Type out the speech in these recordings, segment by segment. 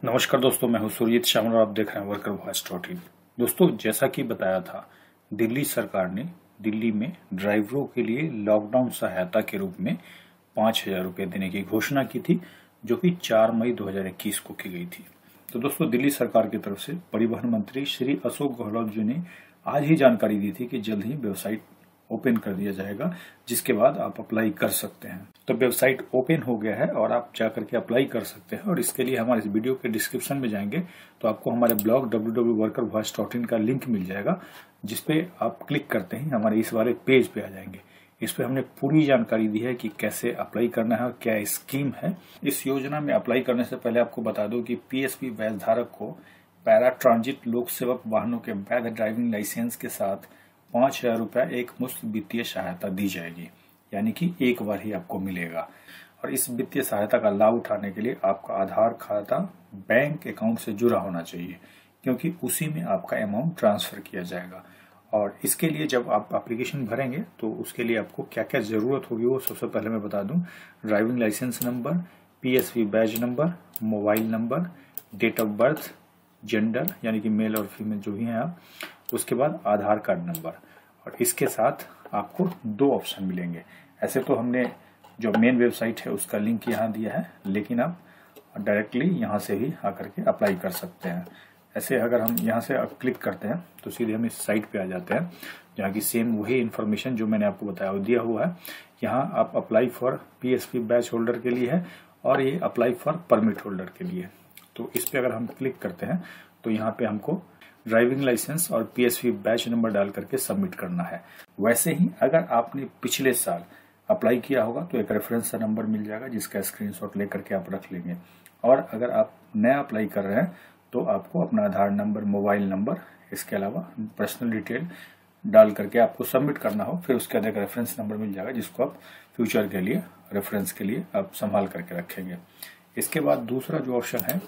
नमस्कार दोस्तों, मैं हूं सुरजीत श्यामल और आप देख रहे हैं वर्कर वॉइस .in। दोस्तों, जैसा कि बताया था, दिल्ली सरकार ने दिल्ली में ड्राइवरों के लिए लॉकडाउन सहायता के रूप में 5,000 रुपये देने की घोषणा की थी, जो कि 4 मई 2021 को की गई थी। तो दोस्तों, दिल्ली सरकार की तरफ से परिवहन मंत्री श्री अशोक गहलोत जी ने आज ही जानकारी दी थी कि जल्द ही वेबसाइट ओपन कर दिया जाएगा, जिसके बाद आप अप्लाई कर सकते हैं। तो वेबसाइट ओपन हो गया है और आप जाकर के अप्लाई कर सकते हैं। और इसके लिए हमारे इस वीडियो के डिस्क्रिप्शन में जाएंगे तो आपको हमारे ब्लॉग www.workervoice.in का लिंक मिल जाएगा, जिसपे आप क्लिक करते ही हमारे इस वाले पेज पे आ जाएंगे। इस पे हमने पूरी जानकारी दी है कि कैसे अप्लाई करना है और क्या स्कीम है। इस योजना में अप्लाई करने से पहले आपको बता दूं कि PSV बैच धारक को पैरा ट्रांजिट लोक सेवक वाहनों के वैध ड्राइविंग लाइसेंस के साथ 5,000 रुपया एक मुश्त वित्तीय सहायता दी जाएगी, यानी कि एक बार ही आपको मिलेगा। और इस वित्तीय सहायता का लाभ उठाने के लिए आपका आधार खाता बैंक अकाउंट से जुड़ा होना चाहिए, क्योंकि उसी में आपका अमाउंट ट्रांसफर किया जाएगा। और इसके लिए जब आप एप्लीकेशन भरेंगे तो उसके लिए आपको क्या क्या जरूरत होगी वो सबसे पहले मैं बता दूं। Driving licence number, PSV badge number, mobile number, date of birth, gender यानी कि मेल और फीमेल जो भी हैं आप, उसके बाद आधार कार्ड नंबर। और इसके साथ आपको 2 ऑप्शन मिलेंगे। ऐसे तो हमने जो मेन वेबसाइट है उसका लिंक यहाँ दिया है, लेकिन आप डायरेक्टली यहाँ से ही आकर के अप्लाई कर सकते हैं। ऐसे अगर हम यहाँ से क्लिक करते हैं तो सीधे हम इस साइट पे आ जाते हैं, जहाँ की सेम वही इन्फॉर्मेशन जो मैंने आपको बताया वो दिया हुआ है। यहाँ आप apply for PSV badge holder के लिए है और ये अप्लाई फॉर परमिट होल्डर के लिए। तो इस पे अगर हम क्लिक करते हैं तो यहाँ पे हमको ड्राइविंग लाइसेंस और PSV बैच नंबर डाल करके सबमिट करना है। वैसे ही अगर आपने पिछले साल अप्लाई किया होगा तो एक रेफरेंस नंबर मिल जाएगा, जिसका स्क्रीनशॉट लेकर के आप रख लेंगे। और अगर आप नया अप्लाई कर रहे हैं तो आपको अपना आधार नंबर, मोबाइल नंबर, इसके अलावा पर्सनल डिटेल डाल करके आपको सबमिट करना हो। फिर उसके बाद एक रेफरेंस नंबर मिल जाएगा, जिसको आप फ्यूचर के लिए, रेफरेंस के लिए आप संभाल करके रखेंगे। इसके बाद दूसरा जो ऑप्शन है,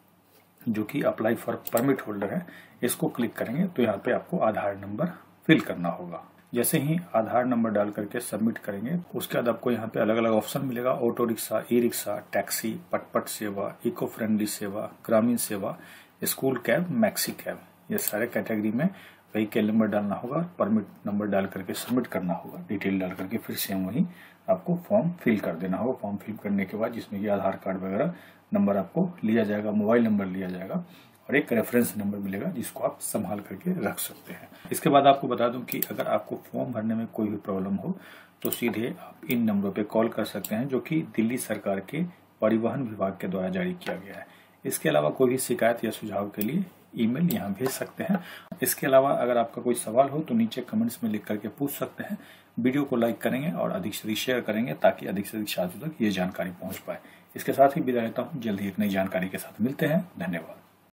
जो कि अप्लाई फॉर परमिट होल्डर है, इसको क्लिक करेंगे तो यहाँ पे आपको आधार नंबर फिल करना होगा। जैसे ही आधार नंबर डाल करके सबमिट करेंगे, उसके बाद आपको यहाँ पे अलग अलग ऑप्शन मिलेगा। Auto rickshaw, e rickshaw, taxi, पटपट सेवा, इको फ्रेंडली सेवा, ग्रामीण सेवा, स्कूल कैब, मैक्सी कैब, ये सारे कैटेगरी में व्हीकल नंबर डालना होगा, परमिट नंबर डाल करके सबमिट करना होगा, डिटेल डाल करके फिर सेम वही आपको फॉर्म फिल कर देना होगा। फॉर्म फिल करने के बाद जिसमें कि आधार कार्ड वगैरह नंबर आपको लिया जाएगा, मोबाइल नंबर लिया जाएगा और एक रेफरेंस नंबर मिलेगा, जिसको आप संभाल करके रख सकते हैं। इसके बाद आपको बता दूं कि अगर आपको फॉर्म भरने में कोई भी प्रॉब्लम हो तो सीधे आप इन नंबरों पे कॉल कर सकते हैं, जो कि दिल्ली सरकार के परिवहन विभाग के द्वारा जारी किया गया है। इसके अलावा कोई भी शिकायत या सुझाव के लिए ईमेल यहाँ भेज सकते हैं। इसके अलावा अगर आपका कोई सवाल हो तो नीचे कमेंट्स में लिख करके पूछ सकते हैं। वीडियो को लाइक करेंगे और अधिक से अधिक शेयर करेंगे, ताकि अधिक से अधिक साथियों तक ये जानकारी पहुंच पाए। इसके साथ ही विदा लेता हूँ। जल्द ही एक नई जानकारी के साथ मिलते हैं। धन्यवाद।